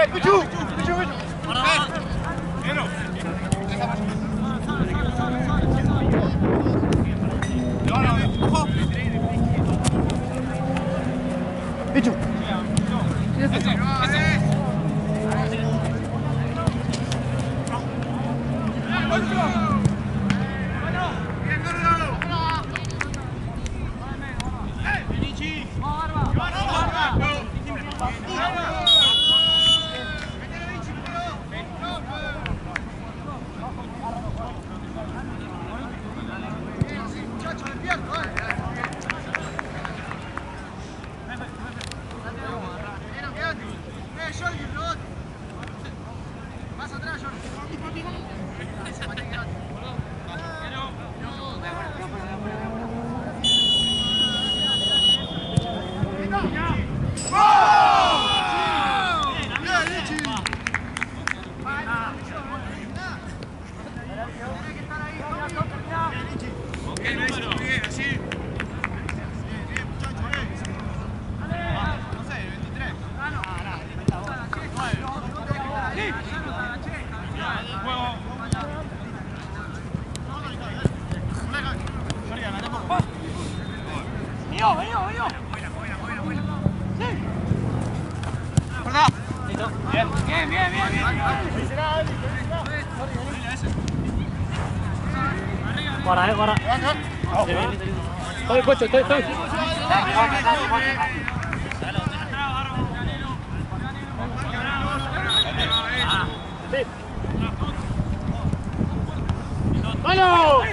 Pichu. Pichu. Guarda. Estoy puesto, estoy. ¡Vamos!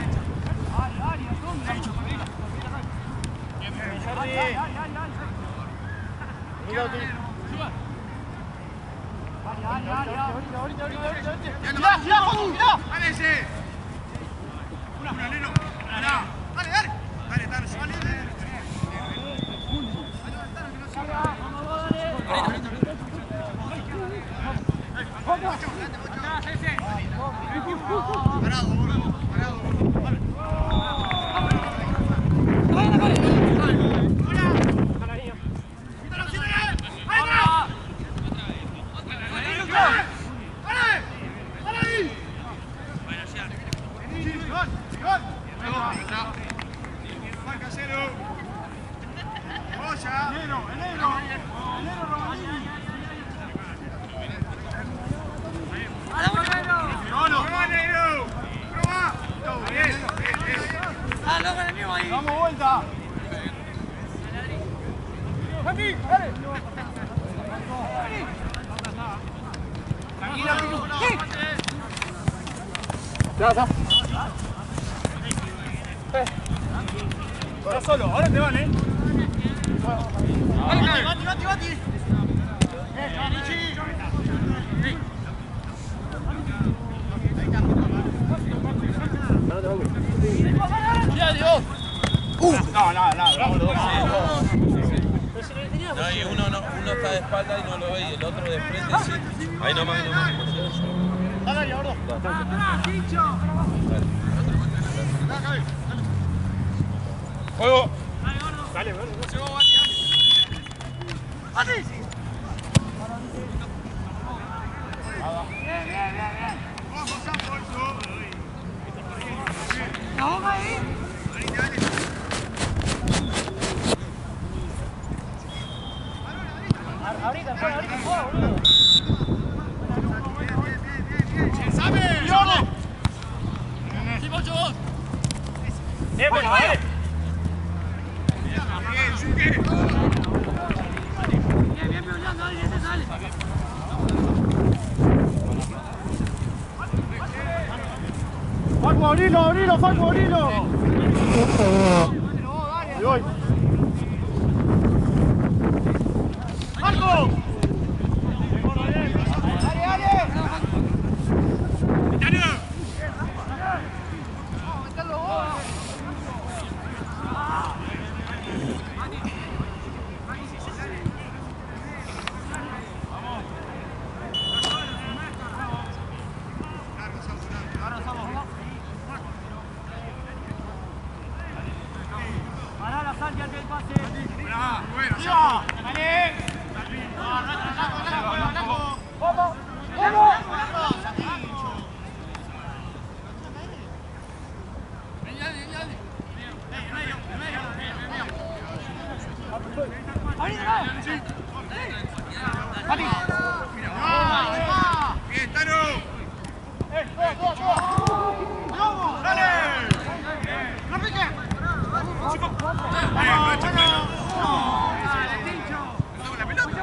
¡Vamos, vuelta! Ya. Ahora solo, ahora te van, Bati. ¡Ya, Dios! No, vamos los dos. No, y uno está de espalda y no lo ve, y el otro de frente sí. Ahí nomás. Dale, gordo. ¡Juego! Dale, gordo. ¡Bati! Bien. ¡La boca ahí! Ahorita juego, boludo. ¡Sabe! ¡Sí, Pocho, vos! Bien, bueno, vale. Bien, peleando, ahí, ese sale. Facu, abrilo. Y voy. ¡Marco! Bien, Tano. ¡Dale! ¡No pique! ¡Chico! ¡La pelota!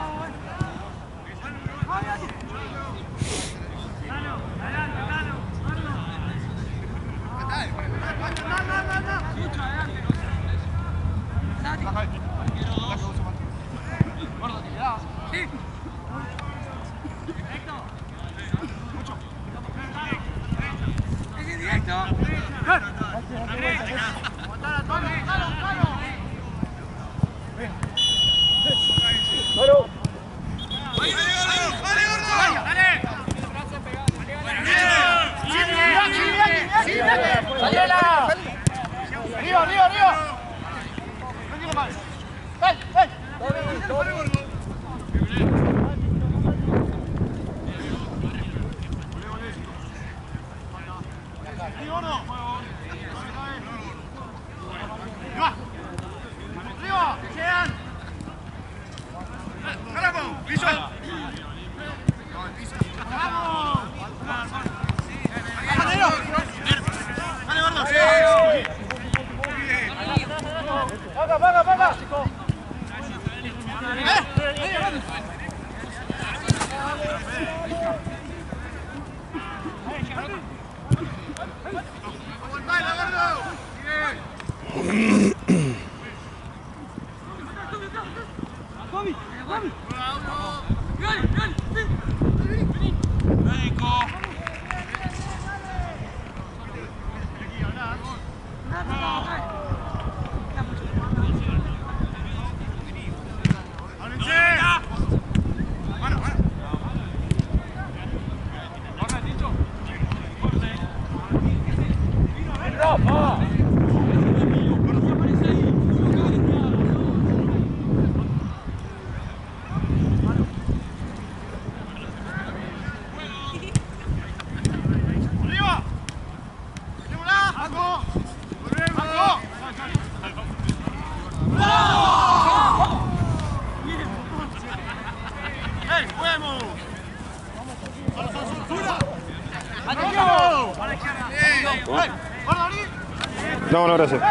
No, no, gracias.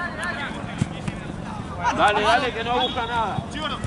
Dale, dale, que no busca nada.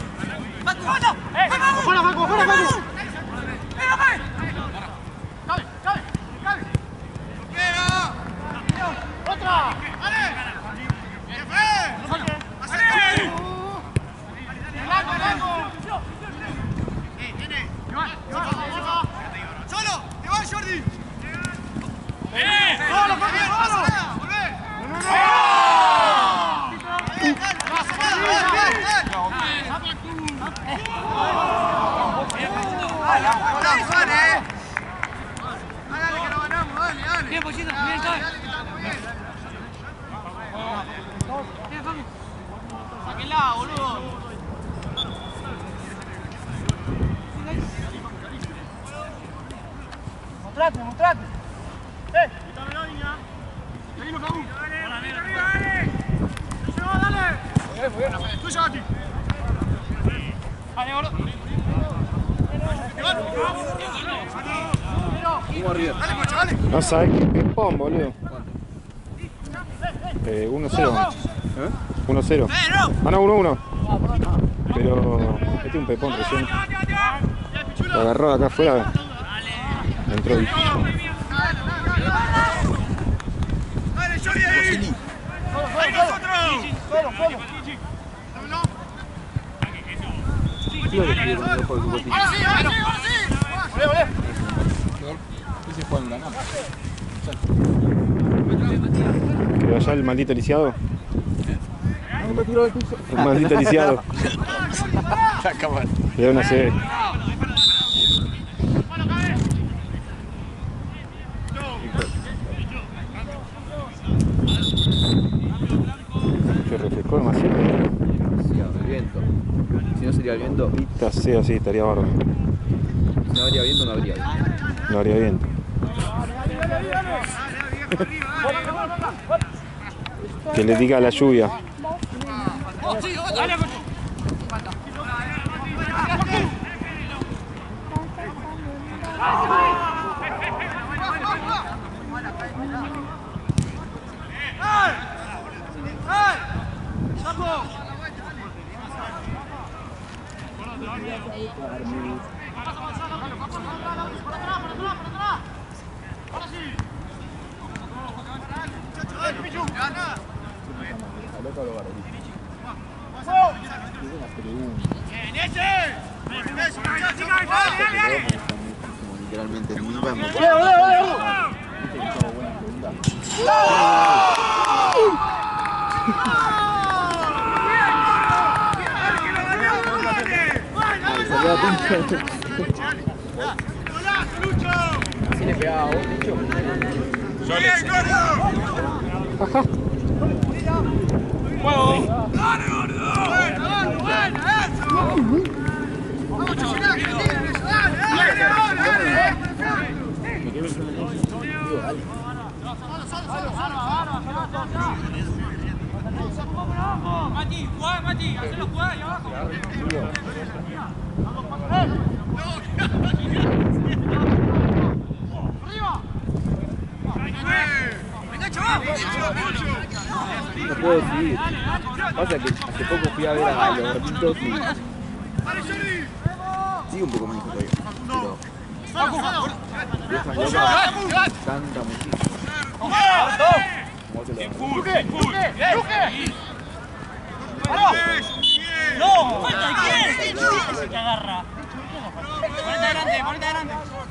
Mostrate. No sabes qué pom, boludo. 1-0. 1-0. Ah, no, 1-1. Pero metí un pepón recién. Lo agarró de acá afuera. Entró y... Pero allá el maldito lisiado. El maldito lisiado. Le da una sed. Que refrescó demasiado. El viento. Si no sería el viento. Esta sea así, estaría bárbaro. Si no habría viento, no habría viento. No habría viento. Que le diga la lluvia. Literalmente ni vamos. Así le pegaba a vos, Lucho. Yo le sé. Mati, jugá, Mati, hacelo jugar ahí abajo. No puedo seguir. Pasa que hace poco fui a ver a los gorditos y sigo un poco más hijo todavía. Pero canta muchísimo. No, falta quién. ¿Quién se te agarra? Ponete adelante, ponete adelante.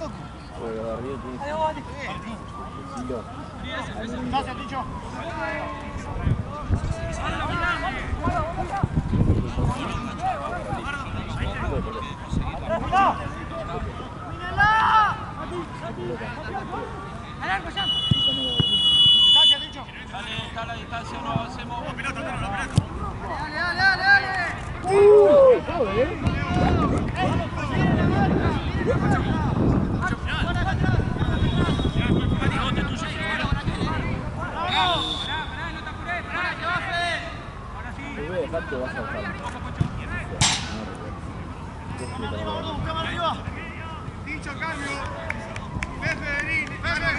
Gracias, Ticho. Está la distancia, no avancemos. Dicho cambio. Federini.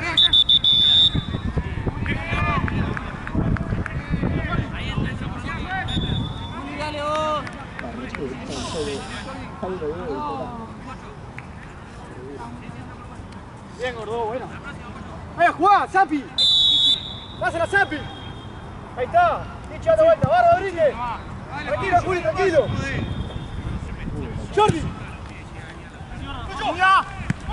Dale vos. Bien, gordo, bueno. ¡Vaya, jugá, Zampi! ¡Dásela, Zampi! Ahí está. Dicho, dale vuelta. ¡Va, Rodríguez! Tranquilo, Juli, tranquilo. ¡Jordi! ¡Julia!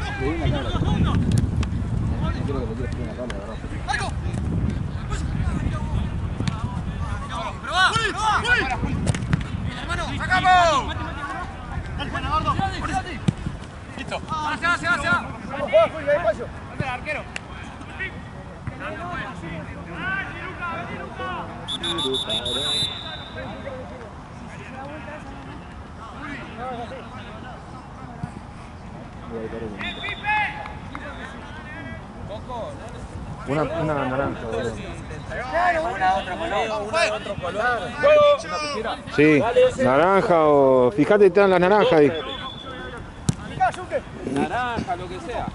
¡Sacamos! Listo. ¡Se va! Vamos, juega, Juli, ahí paso. ¿Dónde el arquero? Una naranja, boludo. Una otro color. Sí, naranja o... Fíjate, están las naranjas ahí. Naranja, lo que sea.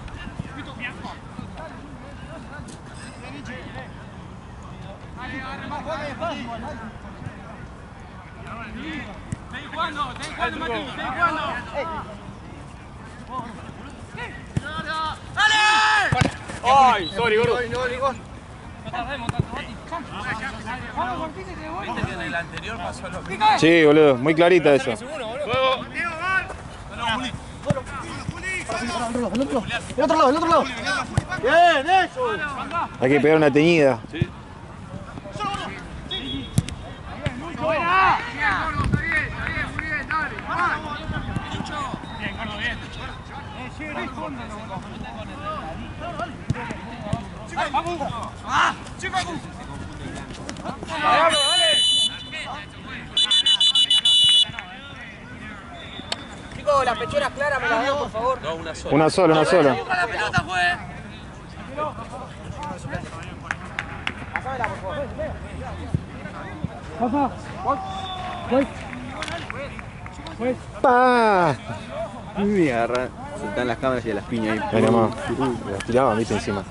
Seguí jugando, Mati, seguí jugando. ¡Dale! ¡Ay! Sorry, gordo. No tardemos tanto, Mati. ¿Viste que en el anterior pasó lo mismo? Sí, boludo, muy clarita eso. Juego. El otro lado. Bien, eso. Hay que pegar una teñida. ¡Buena! Chicos, las pecheras claras me las dan, por favor. No, una sola. Una sola. La pelota fue. Pásamela, por favor. ¡Pa! Me agarra, soltan las cámaras y a las piñas ahí. Ahí nomás. Las tiraban, viste, encima.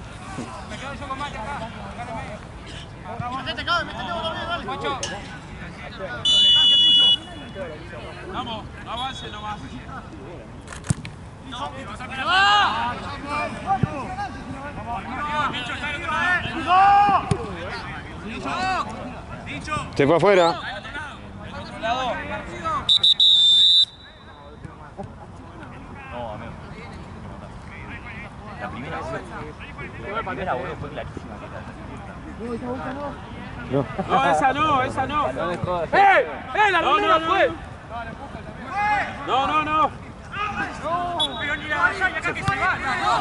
Vamos, avance nomás. Se fue afuera. La primera fue clarísima. No. No, esa no, esa no. No me jodas. La primera fue. No. Pero ni la vaya acá que se va.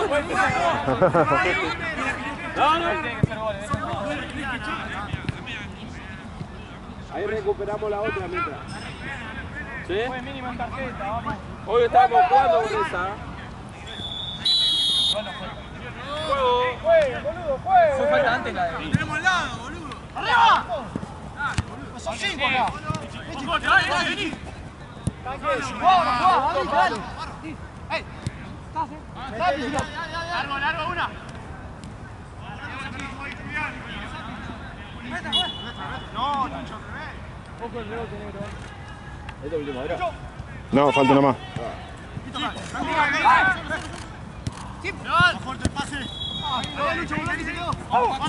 Ahí recuperamos la otra mientras. ¿Sí? Fue mínimo en tarjeta, vamos. Hoy estábamos jugando con esa. Juega, boludo, juega. Fue falta antes la de. Tenemos al lado, boludo. ¡Arriba! Son 5 acá. Vení. Jugá, dale. Largo, una. No, Tincho, al revés. ¿Este último era? No, falta uno más. Más fuerte el pase. Lucho, volá que se quedó.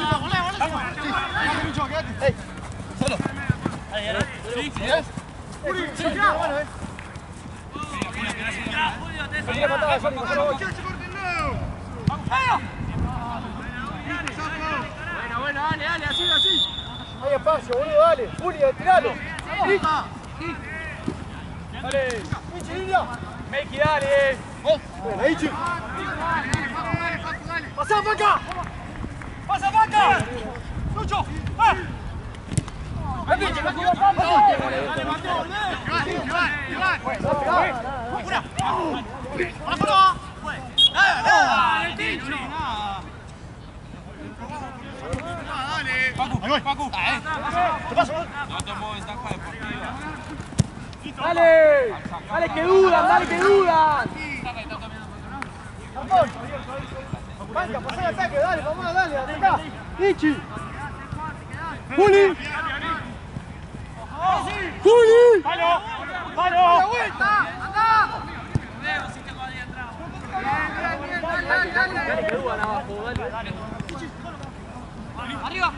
Sí, Lucho, quédate. Solo. Sí. Sí, la mano, Vení a matar a Sony, por favor. Bueno, dale, así. Hay espacio, boludo, dale. Juli, tiralo. Dale. Ichi, línea. Meki, dale. Buena, Ichi. ¡Pasá, Paca! ¡Pasa, Paca! ¡Lucho! ¡Ven, Ichi! ¡Dale, mató! ¡Una! ¡Para ¡Nada! ¡Tincho! Dale. Pacu. ¡Te paso! No tomó ventaja deportiva. ¡Dale que dudan! ¡Tampón! ¡Banca, pasá el ataque! ¡Dale, vamos, dale! ¡Atacá! ¡Ichi! ¡Juli! ¡Juli! ¡Palo! ¡La vuelta! ¡Andá! Dale que dudan abajo, dale. ¡Arriba!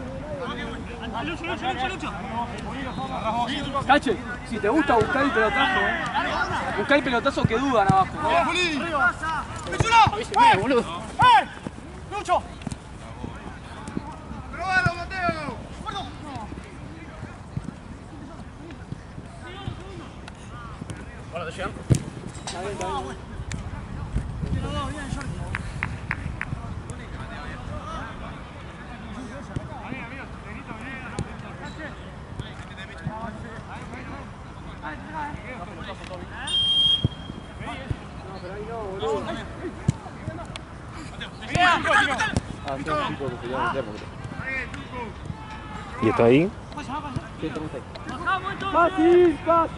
Lucho. Cache, si te gusta buscar el pelotazo, buscar el pelotazo que dudan abajo. ¡Pichula! Boludo. ¡Lucho! ¡Probalo, Mateo! ¿Y está ahí? Fácil, paso.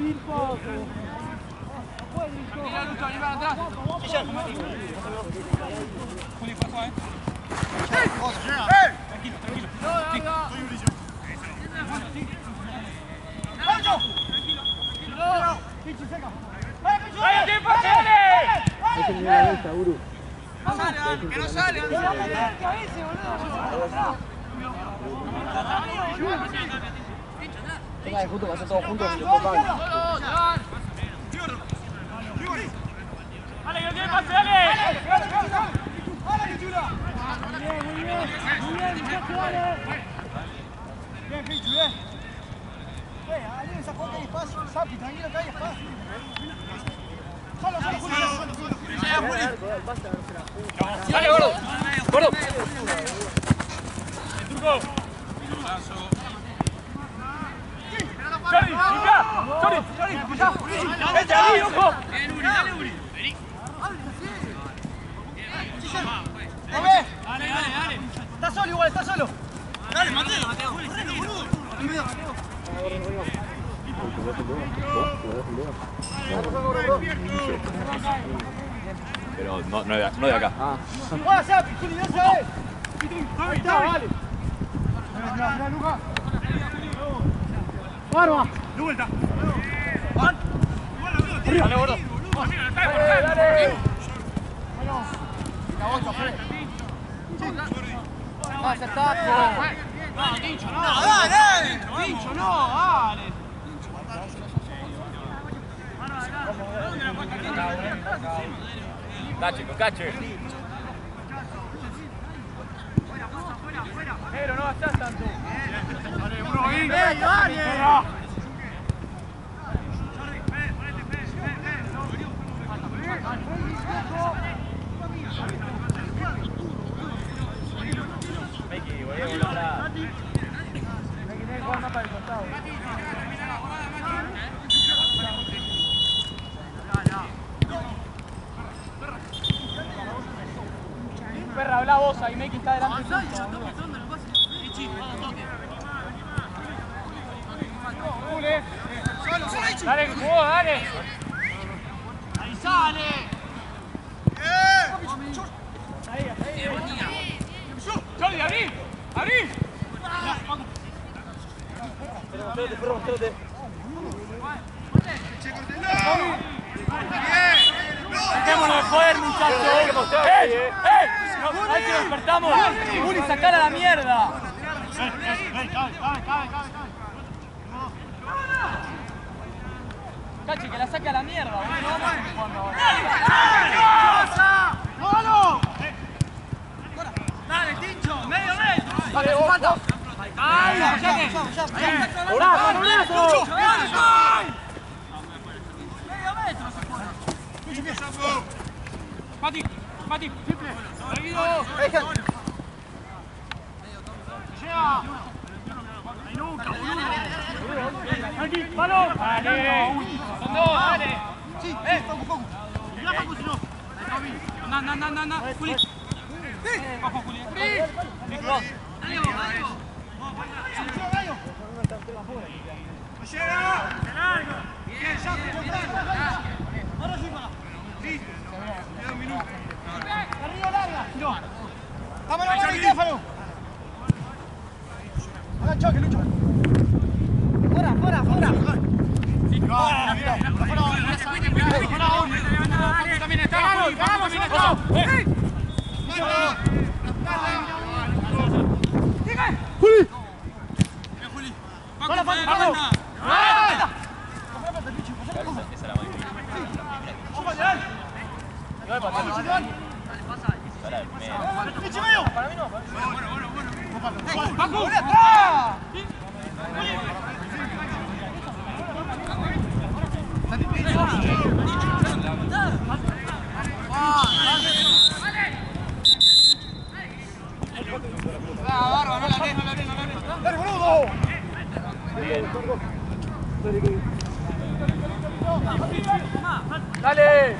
Que no sale. Venga, justo, pasó todos juntos. ¡Dale, que tiene pase, dale! Bien, Pichu, bien. Alguien esa cuenta hay espacio. Sapi, tranquilo que hay espacio. Solo, Juli. ¡Dale, gordo! ¡Jordi, ya! ¡Vete ahí, ojo! Dale, Uri. Dale. Está solo igual, está solo. Dale, Mateo. Pero no de acá. ¡Juega, Sapi! ¡Juli, ya sabes! Ahí está, vale. Mirá, Lucas. ¡Barba! ¡De vuelta! ¡Dale, gordo! ¡Dale! La bocha, Fred. Va a acertar. No, Tincho, no. Dale. Tincho, no, dale. Cache, cache. Pero no gastás tanto. Dale, uno ahí. ¡Dale! Meki, voy a volar atrás. Perra, habla vos, ahí Meki está delante tuyo. Dale, jugó, dale. Ahí sale. Jordi, abrí. Abrí. Dejémonos de joder, muchachos. ¡Eh! ¡Ahí que despertamos! ¡Juli, sacala a la mierda! Cachi, que la saque a la mierda, boludo. No vamos a seguir jugando ahora. Dale, Tincho, medio metro. Dale, vos, falta. ¡Ay, ¡Brazo, brazo! medio metro se juega! Mati, Mati, triple. Seguido. Llega. Ahí nunca, boludo. Aquí, balón. Dale. Son dos, dale. Sí, Facu. Mirá, Facu, si no. Anda. Juli. Bajo, Juli. Dale vos. ¡Llega! ¡De largo! Bien, ya, ahora sí para. Sí. Queda un minuto. Arriba larga. No. Vámonos, Stefano. Hagan choque, Lucho. Fuera. También está. También está. Juli. Juli. ¡Para, Facu! Esa era muy ¡Dale, boludo! ¡Dale!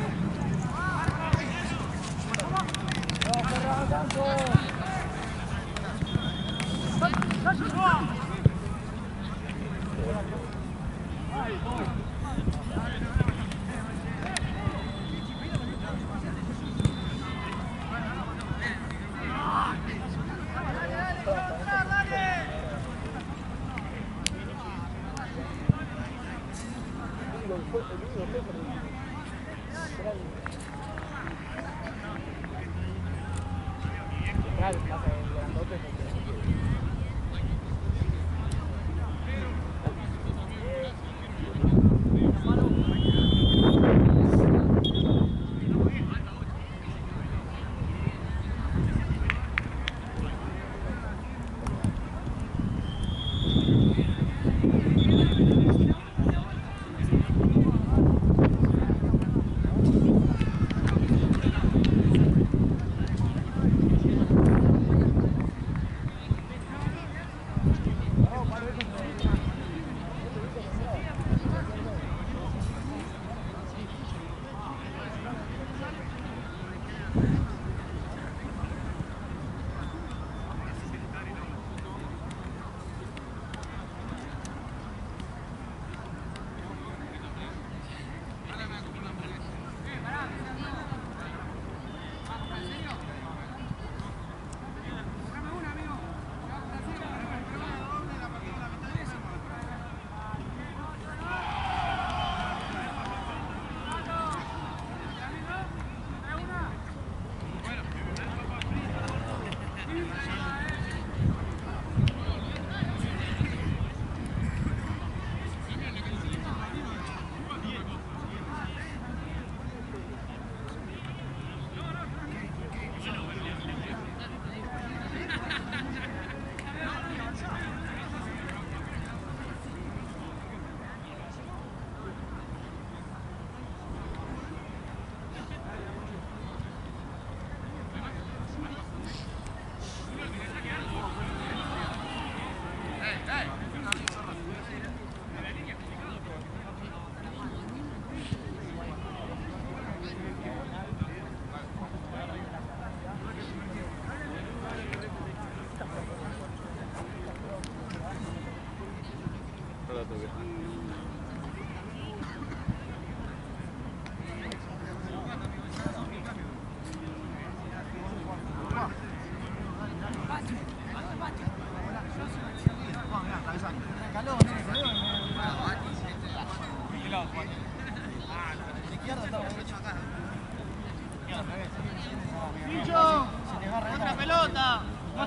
¡Otra pelota!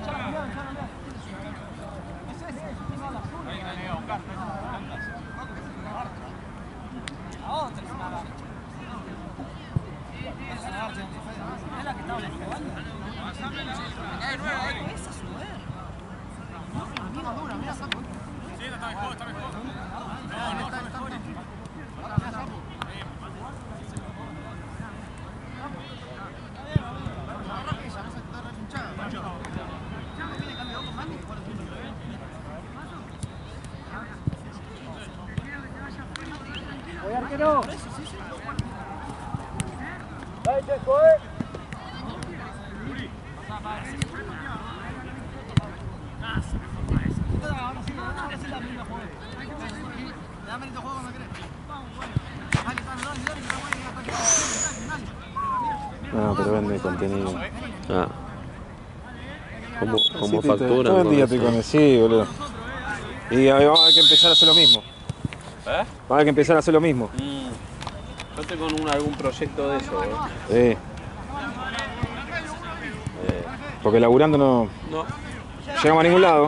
Voy arquero. Dale, Checo, No, pero vende contenido. Ah. ¿Cómo Sí, facturan? todo el día estoy con sí, boludo. Y vamos a haber que empezar a hacer lo mismo. ¿Eh? Vamos a haber que empezar a hacer lo mismo. Yo estoy con algún proyecto de eso, Sí. Porque laburando no No. llegamos a ningún lado.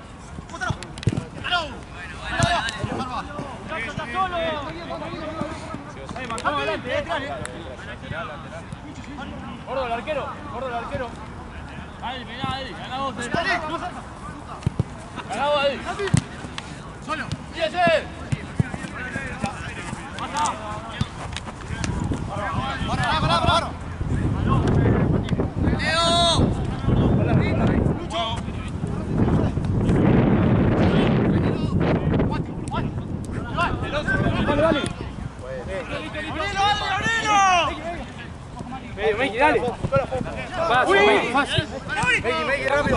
Gordo el arquero, gordo el arquero. Ahí, mirá, Eddie, ganá vos. Ganá vos, Eddie. Solo. ¡Fíjese! ¡Para! Dale. Meiji, dale. Fácil. Meiji, rápido.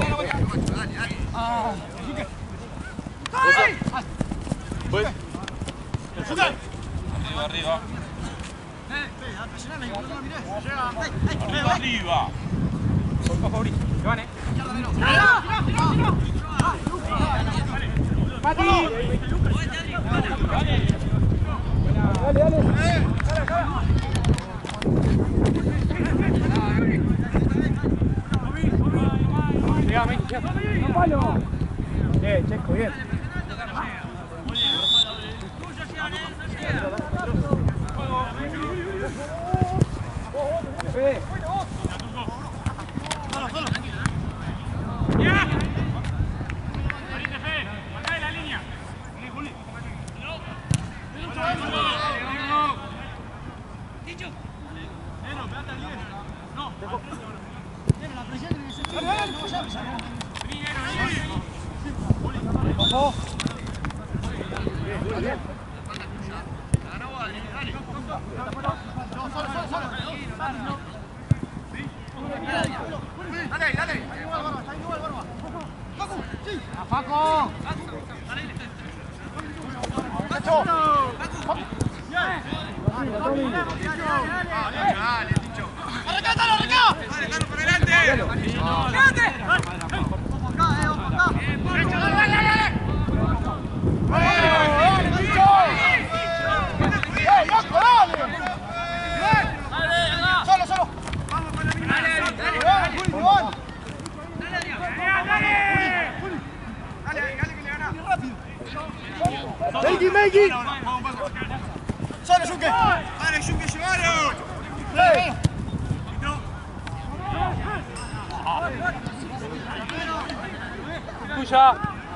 Arriba. Arriba. Bien, Checo, bien. Meiji. Solo Junque. Dale, Junque, llevaron. Tuya.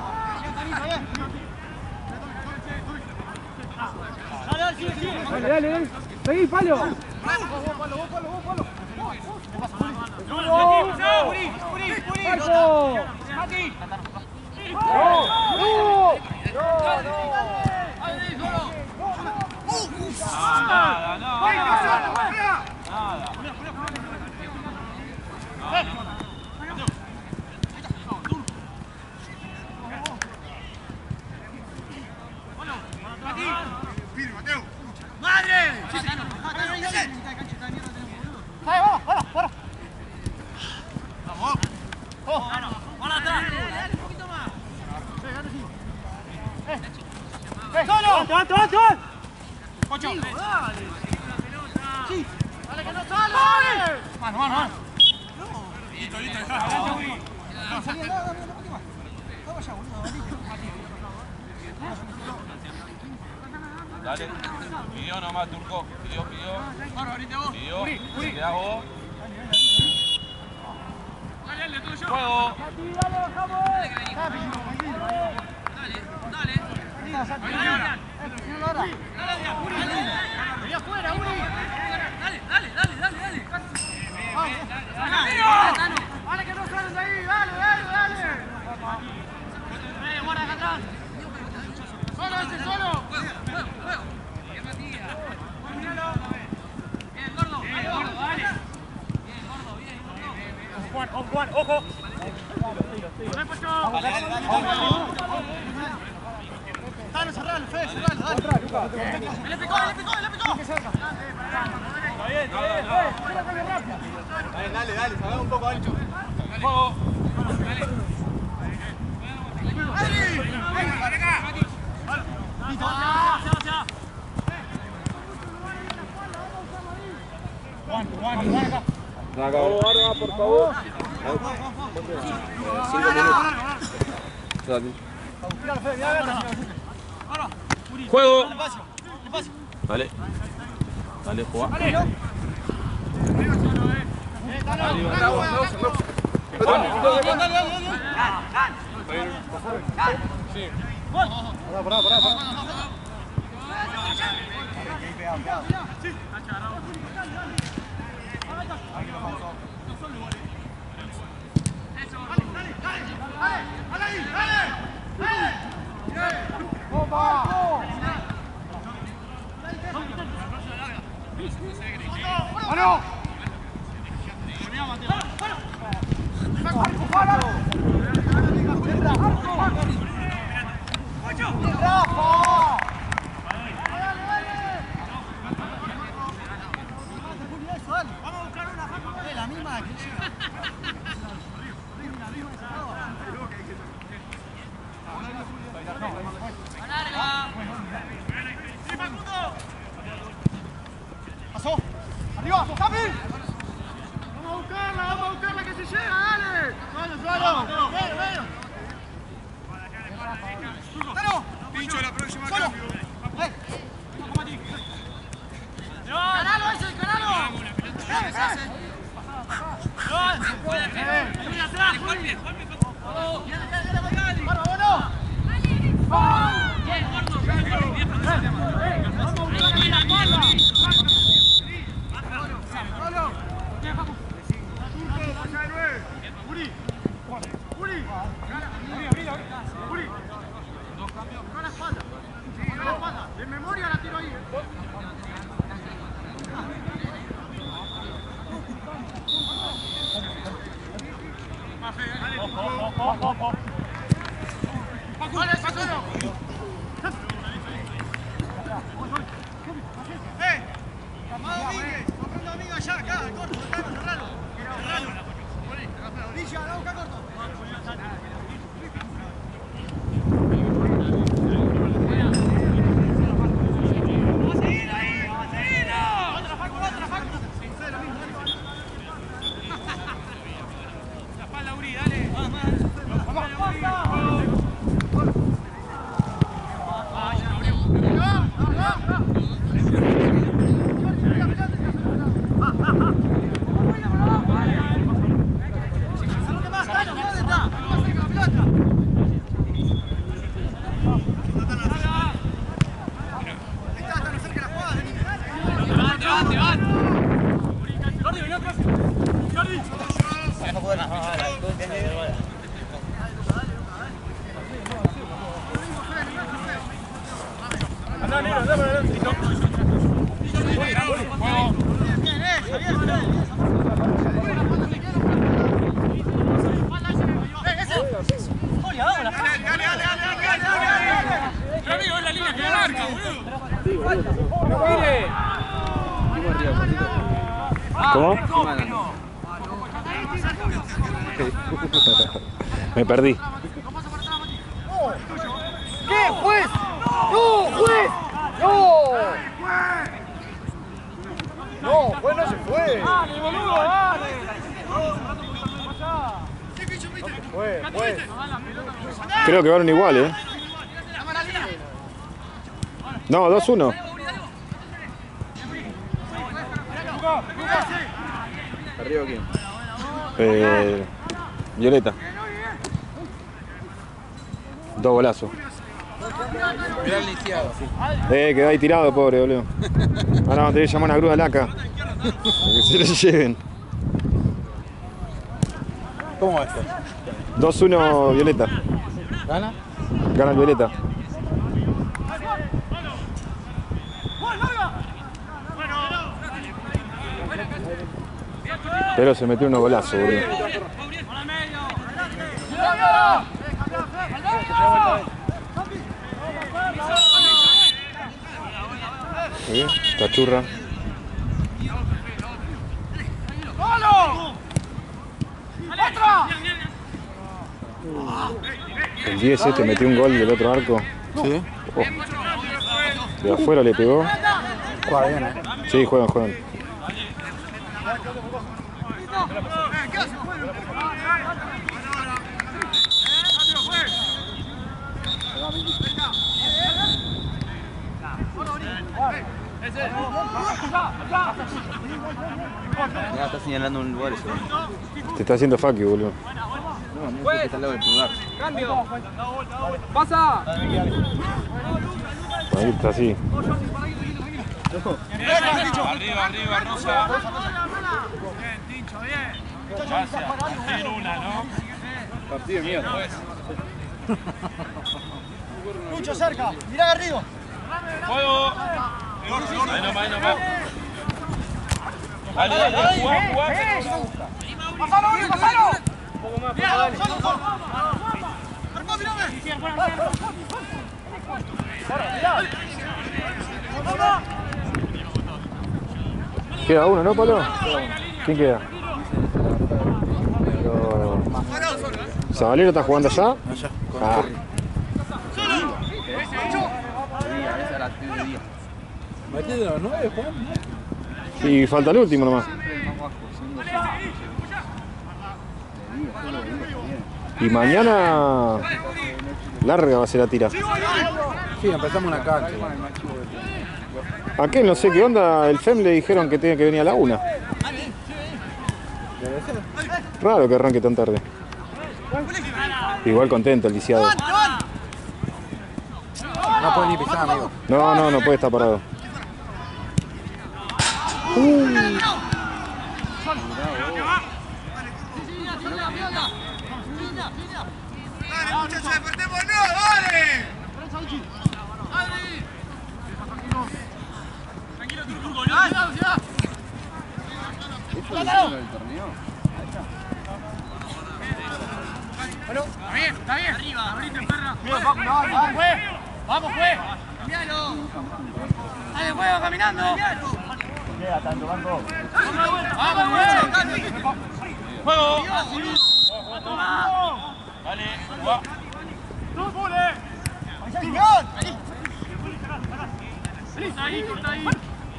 Dale. Seguí, palo. ¡Madre! ¡Vamos, para! ¡Vamos! ¡Para atrás! ¡Solo! ¡Antes! ¡Cocho! ¡Sí! ¡Dale que no sale! ¡Mano! Listo, dejá. Dale. Pidió nomás, Turco. Pidió. Te hago. Juego. ¡Dale, bajamos! ¡Vení afuera, Uri! Dale. ¡Dale que no salen de ahí! ¡Dale! ¡Guarda acá atrás! ¡Solo! Juego. Bien, Matías. Bien, gordo. Bien, gordo, dale. Bien, gordo. Juan, ojo. Dale, cerralo, Fede, cerralo, dale. Le picó. Está bien. Dale, salga un poco ancho. Juego. Ahora, por favor. 5 minutos. Juego. Dale, juega. Pasó. Arriba, Capi. Vamos a buscarla que se llega, dale. Suelo. Ven. Pincho la próxima Solo. cambio. Canalo ese, canalo. De memoria la tiro ahí. Ojo. Amado Miguel, comprando amiga allá, acá, corto, cerralo. Villa, la boca corto. Dale. Amigo, es la línea que me marca, boludo. ¿Cómo? Me perdí. ¿Qué, juez? ¡No, juez! ¡No! No, juez no se fue. ¡Dale, boludo, dale! Juez. Creo que van igual, ¿eh? No, 2-1. ¿Arriba quién? Violeta. 2 golazos. Mirá el lisiado. Quedó ahí tirado, pobre, boludo. Ahora vamos a tener que llamar a una grúa laca. Para que se les lleven. ¿Cómo va esto? 2-1 Violeta. ¿Gana? Gana el Violeta. Pero se metió unos golazos, boludo. ¿Sí? Cachurra. El 10 este metió un gol del otro arco. Sí. Oh. De afuera le pegó. Juega bien, ¿eh? Sí, juegan. Ya está señalando un lugar ese. Te está haciendo fuck you, boludo. No, no, está al lado del pulgar. ¡Cambio! ¡Pasa! Ahí está así. Arriba, Rosa. Bien, Tincho, bien. Gracias. Sin una, ¿no? Partido de mierda. Mucho cerca, mirá Garrido. Juego. Ahí nomás. Dale, jugá. ¡Pasalo! Un poco más, dale. Queda uno, ¿no, Pablo? ¿Quién queda? ¿Sabalero está jugando allá? Allá, con Ah. Metí de los 9, Juan. Y falta el último nomás. Y mañana larga va a ser la tira. Sí, empezamos una cancha. ¿A qué? No sé qué onda. El FEM le dijeron que tenía que venir a la 1. Raro que arranque tan tarde. Igual contento el lisiado. No puede ni pisar, amigo. No puede estar parado. ¡Dale, muchachos, despertémonos! ¡Dale! Tranquilo, Turco, ¡ya! Bueno, Está bien. Arriba, abrite, perra. Vamos, juez. Cambialo. Dale, juego, caminando. Queda tanto banco. Vamos, Juego. Dale, jugá. ahí, corta ahí.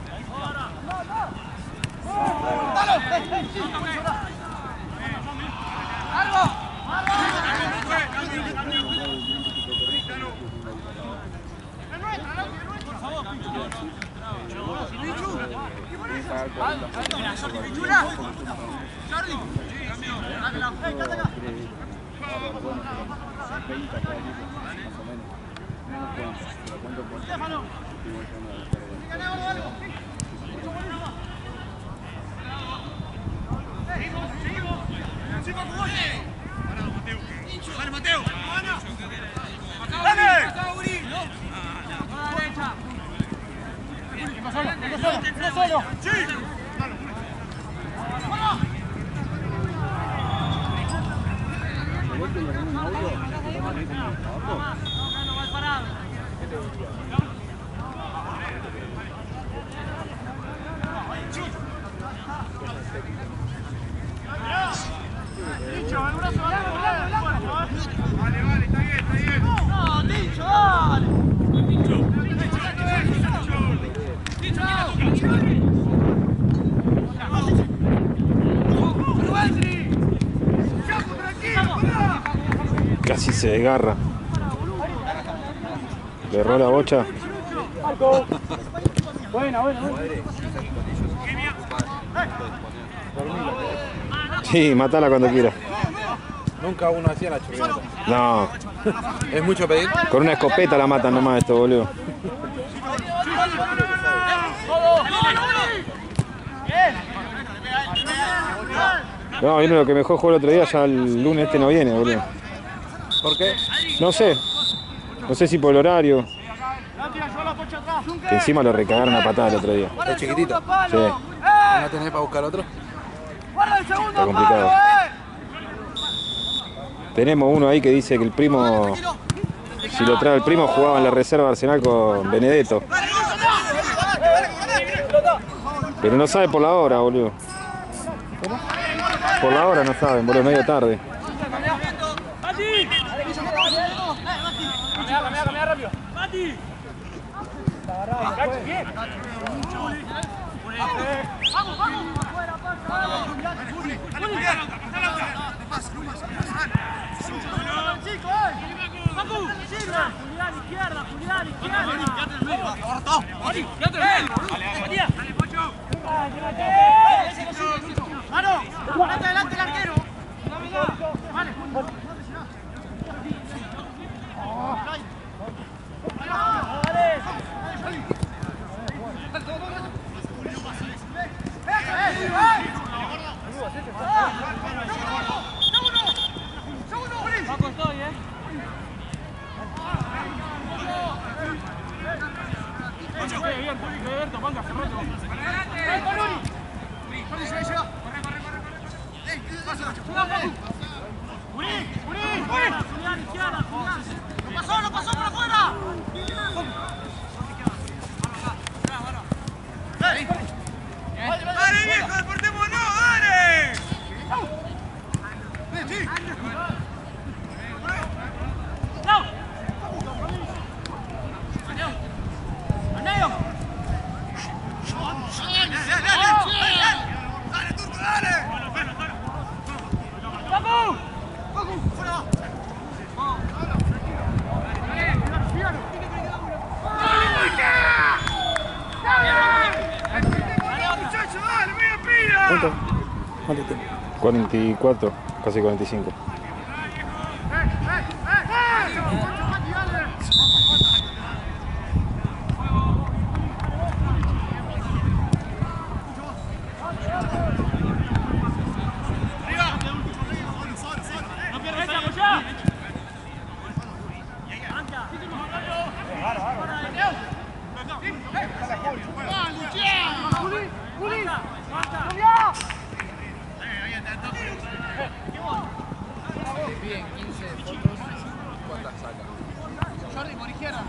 Vale, Mateo. ¡Dale! Solo. ¡Sí! Se desgarra. Le erró la bocha. Buena. Sí, matala cuando quiera. Nunca uno hacía la churrineta. No, ¿Es mucho pedir? con una escopeta la matan nomás esto, boludo. No, vino lo que mejor jugó el otro día, ya el lunes este no viene, boludo. ¿Por qué? No sé. No sé si por el horario. Que encima lo recagaron a patada el otro día. ¿Es chiquitito? Sí, ¿No tenés para buscar otro? está complicado. Tenemos uno ahí que dice que el primo, si lo trae el primo, jugaba en la reserva de Arsenal con Benedetto. Pero no sabe por la hora, boludo. Por la hora no saben, boludo, medio tarde. Cambiá rápido. ¡Mati! Adelante el arquero. Vale. Paco, estoy, Bien, Roberto, ponga, Ferrando. ¡No pasó por afuera! ¡Dale, viejo! ¡Deportémonos! ¡Dale! ¿Cuánto tiempo? 44, casi 45. Bien, 15 fotos. ¿Cuántas saca? Jordi, por izquierda.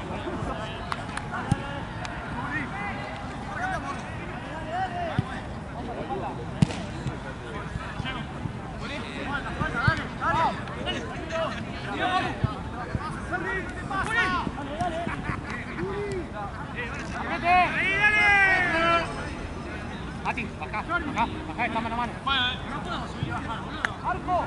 Mati, acá, está mano a mano. ¡Arco!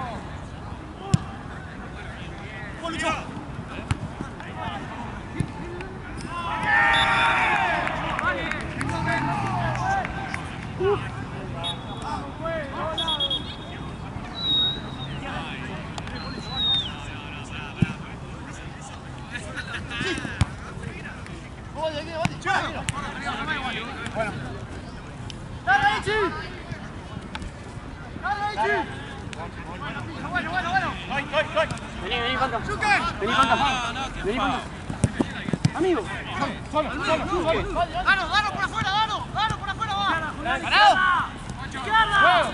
Vení, Panca. Vení, Panca. Amigo. Solo. ¡Dano por afuera, Dano por afuera, va! ¡Parado! ¡Izquierda!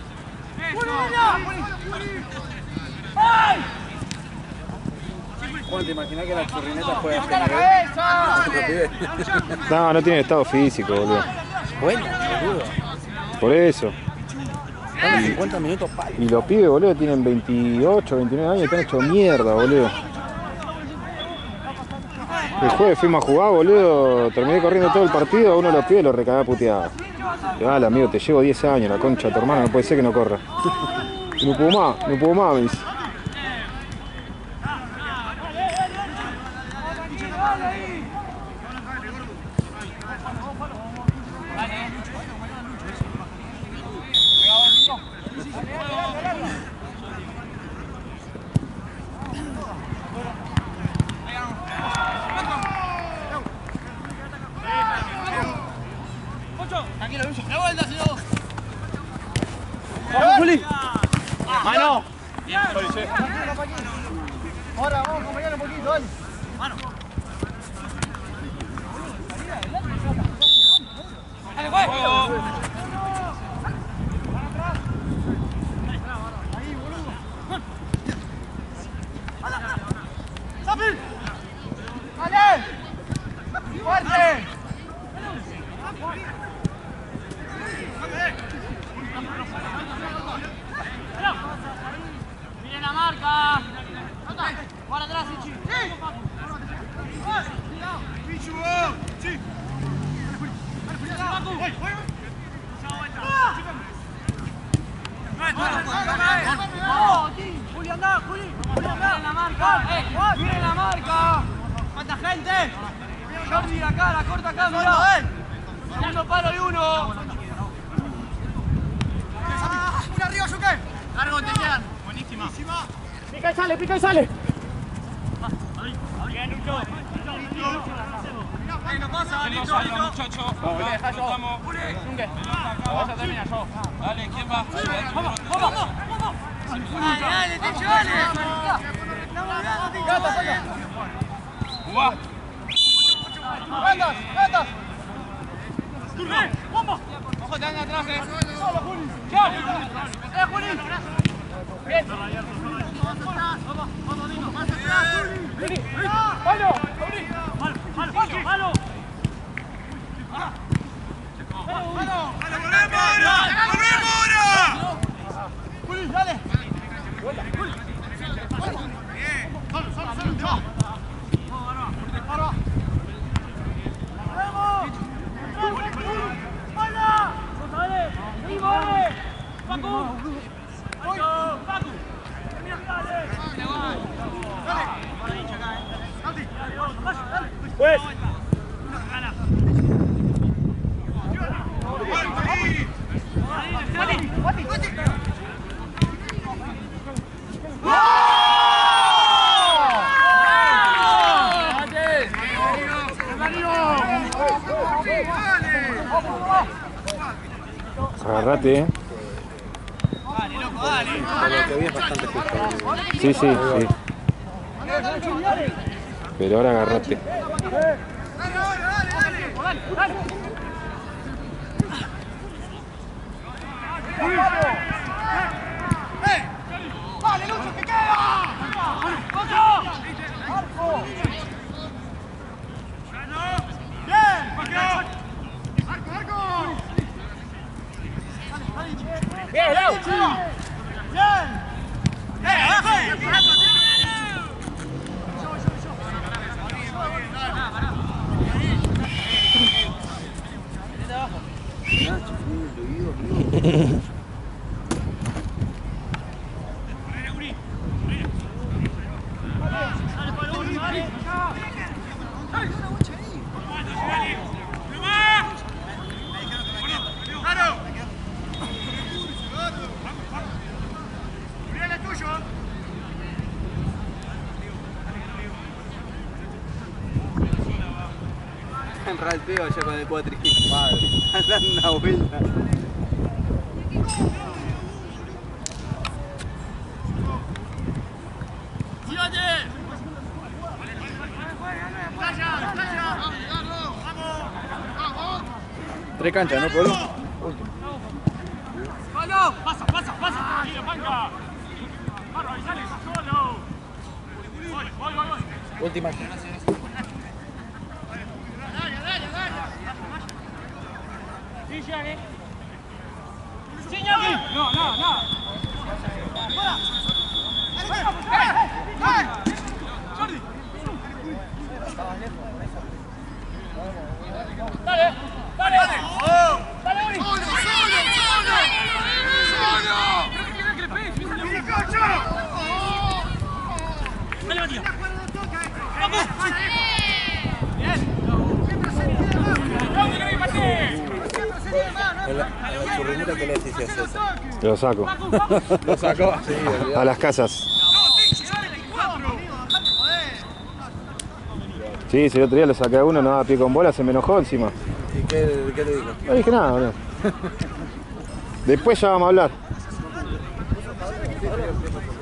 ¡Ay! Juan, ¿te imaginas que la churrineta juega ¡Toca la cabeza! No, no tiene estado físico, boludo. Bueno, boludo. Por eso. 50 minutos palo. Y los pibes, boludo, tienen 28, 29 años y están hechos mierda, boludo. El jueves fuimos a jugar, boludo, terminé corriendo todo el partido, a uno de los pibes lo recagaba puteado. Dale, amigo, te llevo 10 años, la concha de tu hermano, no puede ser que no corra. No puedo más, me dice. tranquilo, Lucho. ¡De vuelta, si no! ¡Vamos, Juli! ¡Mano! Ahora, vamos a acompañarle un poquito, dale. ¡Dale, juego! ¡Sapi! ¡Dale! ¡Fuerte! ¡Miren la marca! ¡Para atrás, Ichi! ¡Sí! ¡Juli, anda! ¡Juli! ¡Miren la marca! ¡Miren la marca! ¡Cuánta gente! Jordi, acá, la corta acá, mirá. Segundo palo y uno. ¡Una arriba, Yuke! ¡Largo, te quedan! Buenísima. ¡Pica y sale! Bien, Lucho. No pasa, listo, muchachos. Vamos. Vas a terminar yo. Dale, ¿quién va? Vamos. Dale, Techo, dale. ¡Gata, saca! Jugá. ¡Gata! ¡Vamos! Ojo, te anda atrás, ¡Solo, Juli! Juli! ¡Bien! ¡Vení! ¡Palo! ¡Malo! ¡Juli, dale! Pues. Agarrate, Dale, loco, dale. Sí. Pero ahora agarrate. ¡Vale, Lucho, que queda! ¡Bien, Lau! ¡Bien! Enra el peo allá con el cuatri. Dando una vuelta. Tres canchas, ¿no, Polo? ¡Palo! ¡Pasa! ¡Tranquilo, Panca! ¡Marro, avisale! ¡Solo! Voy. Última. Sí, Gianni. ¡Sí, Gianni! No. ¡Jordi! ¡Dale! ¡Uri! ¡Dale, Matías! ¡Vamos! Su remera que le decís a César. Lo saco. Lo sacó. Sí, A las casas. Sí, si el otro día le saqué a uno, no daba pie con bola, se me enojó encima. ¿Y qué te dijo? No dije nada, boludo. Después ya vamos a hablar.